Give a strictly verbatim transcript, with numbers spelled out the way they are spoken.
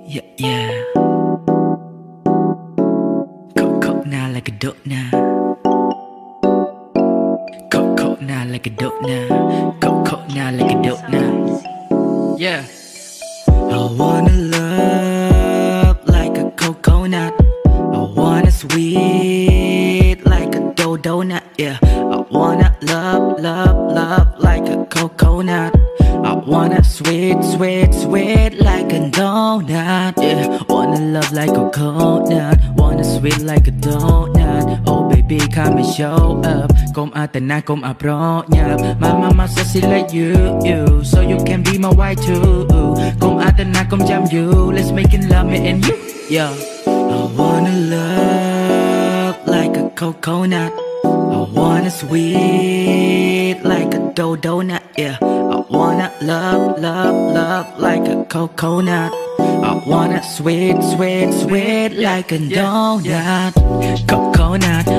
Yeah, yeah. Coke now like a dope now. Coke, coke now like a dope now. Coke, coke now like a dope now. Yeah. I wanna love like a coconut. I wanna sweet like a dough donut. Yeah. I wanna love, love, love like a coconut. I wanna sweet, sweet, sweet like a donut. Yeah. Wanna love like a coconut. Wanna sweet like a donut. Oh baby, come and show up. Come out the night, come out bro. Yeah. My mama sassy like you, you. So you can be my wife too. Come out the night, come jam you. Let's make it love me and you. Yeah. I wanna love like a coconut. I wanna sweet like a dough donut. Yeah. I wanna love, love, love like a coconut. I wanna sweet, sweet, sweet like a donut. Coconut,